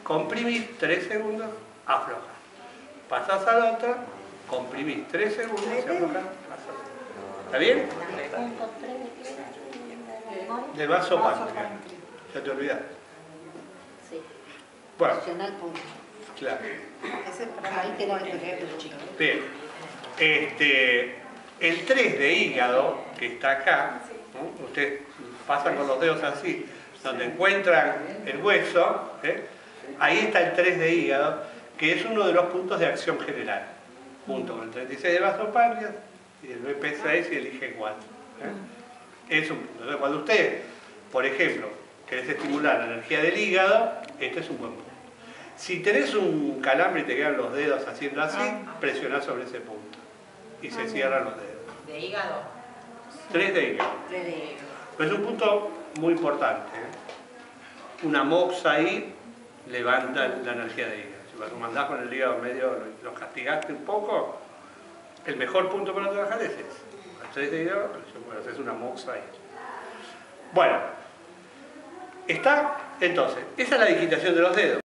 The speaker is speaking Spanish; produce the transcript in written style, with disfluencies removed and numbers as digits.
comprimís 3 segundos, aflojás. Pasás a la otra, comprimís 3 segundos y aflojás. ¿Está bien? Del vaso páncreas. ¿Ya te olvidaste? Sí. Bueno. Claro. Bien. El 3 de hígado, que está acá, ¿no? Ustedes pasan con los dedos así, donde encuentran el hueso, ahí está el 3 de hígado, que es uno de los puntos de acción general, junto con el 36 de vaso páncreas y el BP6 y el IG4. Es un punto. Entonces, cuando usted, por ejemplo, querés estimular la energía del hígado, este es un buen punto. Si tenés un calambre y te quedan los dedos haciendo así, presionás sobre ese punto y se cierran los dedos. ¿De hígado? 3 de hígado. Pero es un punto muy importante. Una moxa ahí levanta la energía de hígado. Si cuando mandás con el hígado medio, lo castigaste un poco, el mejor punto para trabajar es ese. El 3 de hígado, bueno, haces una moxa ahí. Bueno, está entonces, esa es la digitación de los dedos.